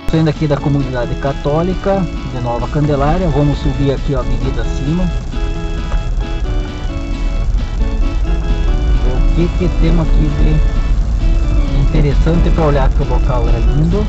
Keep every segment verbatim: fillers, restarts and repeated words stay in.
Saindo aqui da comunidade católica de Nova Candelária, vamos subir aqui a avenida acima. Ver o que que temos aqui de interessante para olhar, que o local é lindo.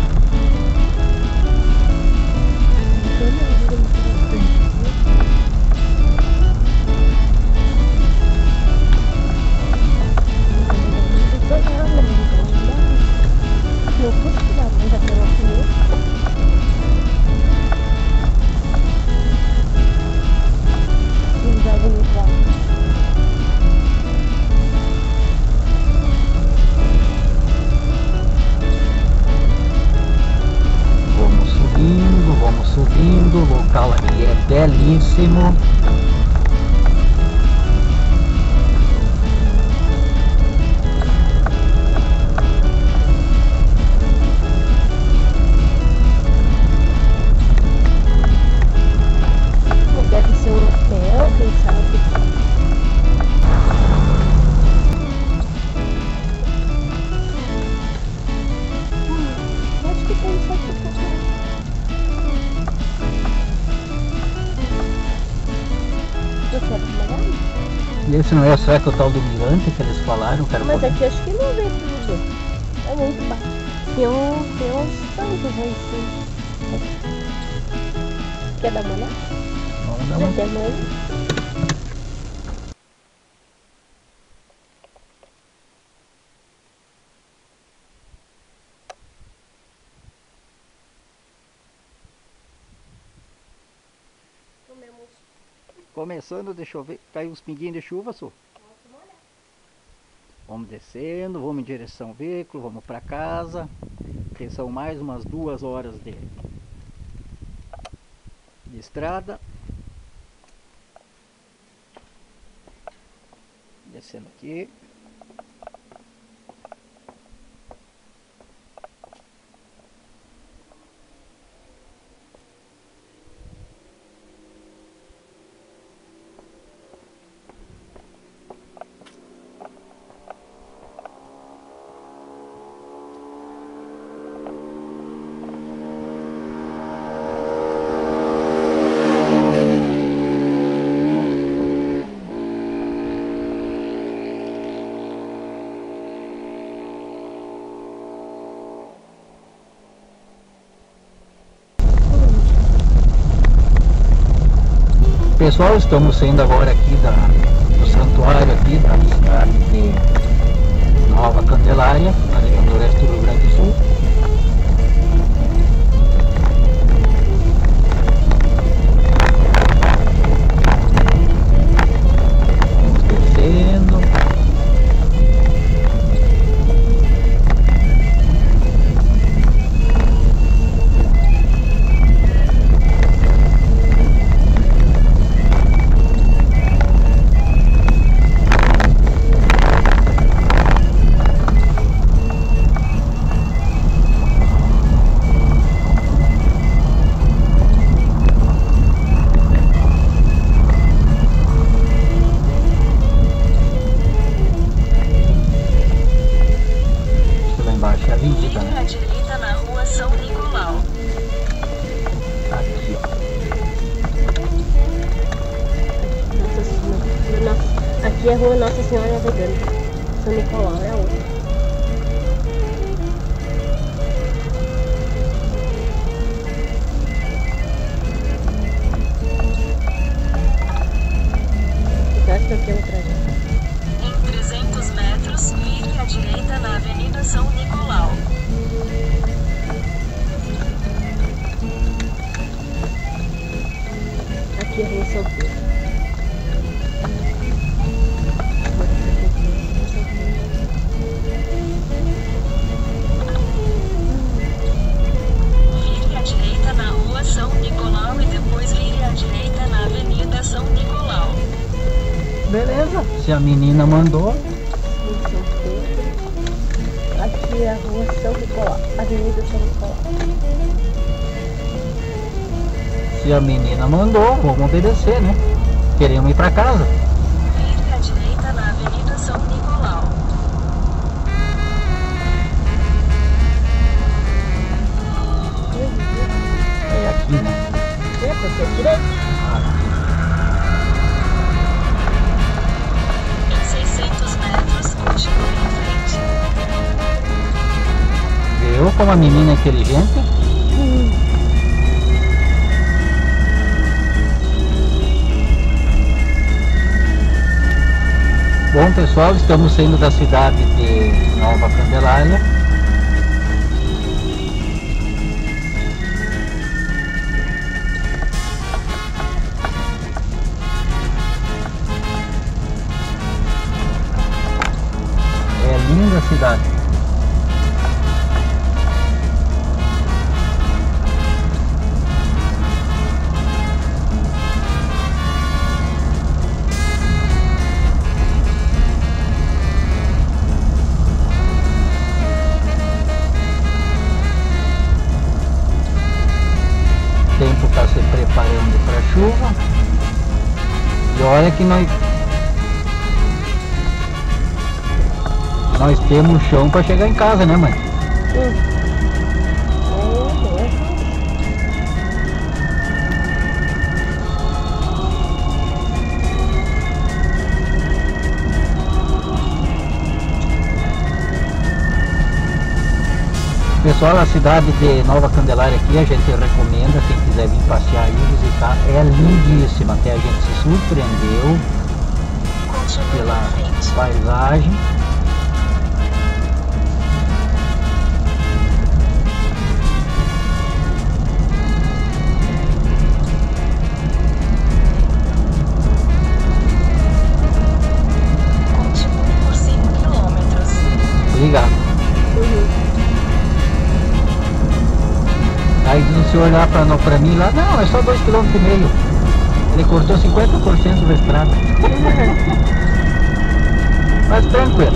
Subindo, o local aqui é belíssimo. Deve ser um hotel, quem sabe? Hum, acho que tem isso aqui. Esse não é, será que é o tal do mirante que eles falaram? Quero Mas poder... aqui acho que não vê tudo. É muito baixo. Tem, um, tem uns tantos aí sim. Quer dar uma olhada? Vamos dar uma olhada. Mãe. Começando, deixa eu ver, caiu uns pinguinhos de chuva, Su. Vamos descendo, vamos em direção ao veículo, vamos para casa. Que são mais umas duas horas de, de estrada. Descendo aqui. Pessoal, estamos saindo agora aqui da, do santuário aqui da cidade de Nova Candelária, na região do oeste do Rio Grande do Sul. Vamos descendo. Aqui é a rua Nossa Senhora Navegando. São Nicolau é a outra. Eu acho que aqui é o trajeto. Em trezentos metros, vire à direita na Avenida São Nicolau. Aqui é a rua São Pedro. Beleza, se a menina mandou. Aqui é a rua São Nicolau, Avenida São Nicolau. Se a menina mandou, vamos obedecer, né? Queremos ir pra casa. Vire à direita na Avenida São Nicolau. aqui, né? É, porque é direito. Ah, Em seiscentos metros, continue em frente. viu como a menina é inteligente? Hum. Bom, pessoal, estamos saindo da cidade de Nova Candelária. É linda a cidade. O tempo está se preparando para a chuva. E olha que nós nós temos chão para chegar em casa, né, mãe? Hum. É, é. Pessoal, a cidade de Nova Candelária aqui a gente recomenda, quem quiser vir passear e visitar, é lindíssima, até a gente se surpreendeu Continue pela em frente. paisagem. Continue por cinco quilômetros. Obrigado. Uhum. Aí diz o senhor lá pra, não, pra mim lá, não, é só dois quilômetros e meio. Ele cortou cinquenta por cento da estrada. Mas tranquilo.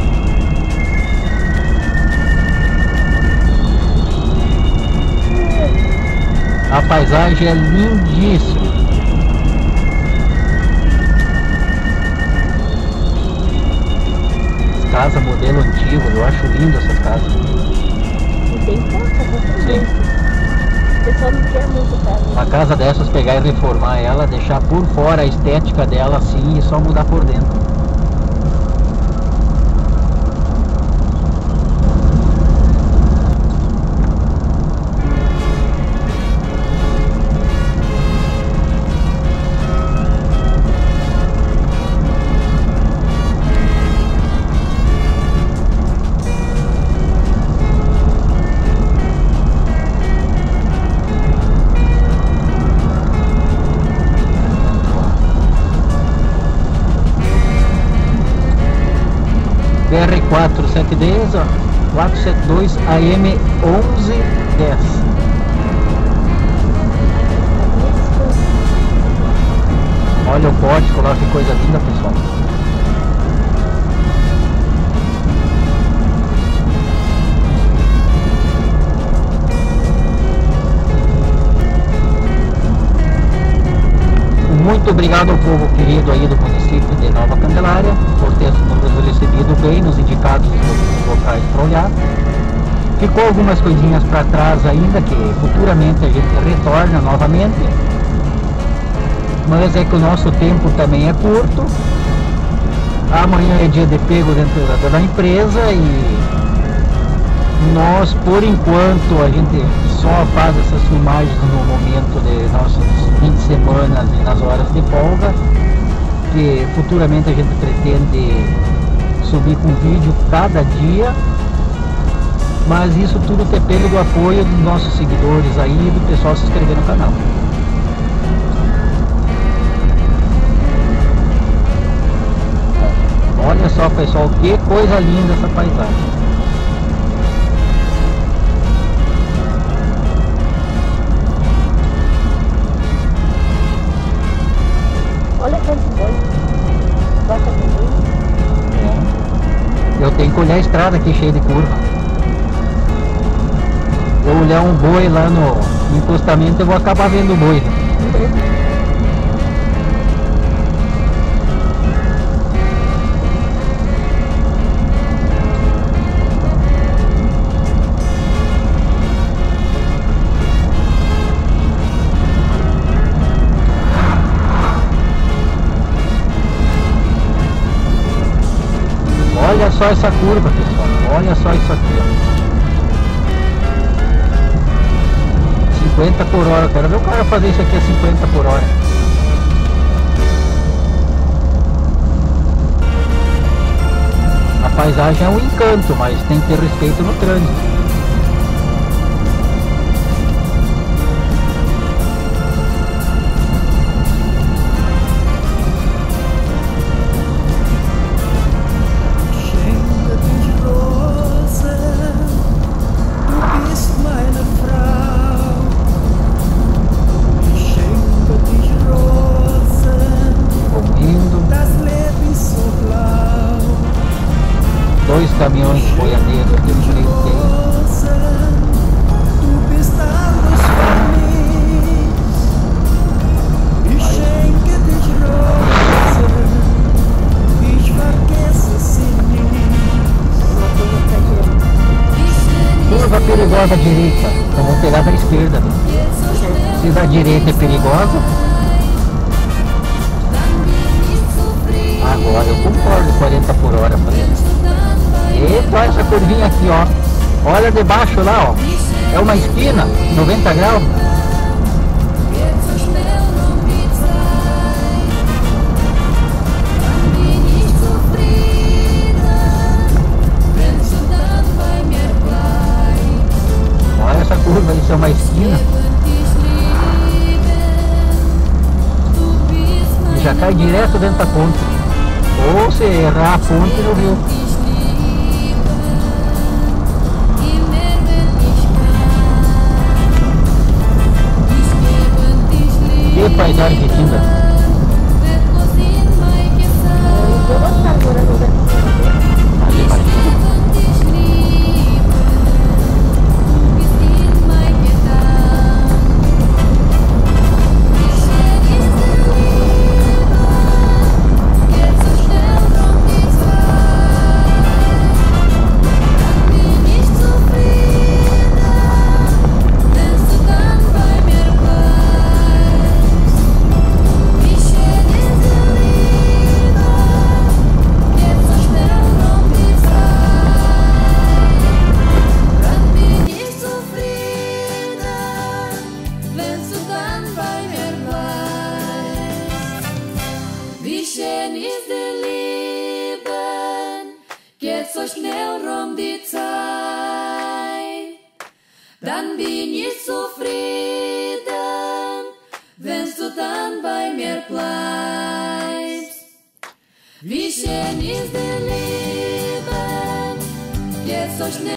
A paisagem é lindíssima. Casa modelo antigo, eu acho lindo essas casas. E tem pouca, você O pessoal não quer muito casa. Uma casa dessas, pegar e reformar ela, deixar por fora a estética dela assim e só mudar por dentro. B R quatrocentos e setenta e dez, ó, quatrocentos e setenta e dois A M onze dez. Olha o pórtico lá, que coisa linda, pessoal. Muito obrigado ao povo querido aí do município de Nova Candelária por ter nos recebido bem, nos indicados os locais para olhar. Ficou algumas coisinhas para trás ainda, que futuramente a gente retorna novamente. Mas é que o nosso tempo também é curto. Amanhã é dia de pego dentro da, da empresa e nós, por enquanto, a gente só faz essas filmagens no momento de nossos fim de semana e nas horas de folga, que futuramente a gente pretende subir com vídeo cada dia, mas isso tudo depende do apoio dos nossos seguidores aí e do pessoal se inscrever no canal. Olha só, pessoal, que coisa linda essa paisagem. Olha quanto boi. Gosta de boi? Eu tenho que olhar a estrada aqui cheia de curva. Eu olhar um boi lá no encostamento, eu vou acabar vendo o boi. só essa curva, pessoal. Olha só isso aqui, ó. cinquenta por hora. Quero ver o cara fazer isso aqui a cinquenta por hora. A paisagem é um encanto, mas tem que ter respeito no trânsito. Dois caminhões boiadeiros de frente. Curva perigosa à direita, então vou pegar da esquerda. Se da direita é perigosa, agora eu concordo, quarenta por hora fazendo. Eita, olha essa curvinha aqui, ó. Olha debaixo lá, ó. É uma esquina, noventa graus. Olha essa curva, isso é uma esquina. E já cai direto dentro da ponte. Ou se errar a ponte no rio. Que paisagem linda. Ali imagina. So schnell rum die Zeit, dann bin ich zufrieden, wenn du dann bei mir bleibst. Wie schön ist der Leben, geht so schnell.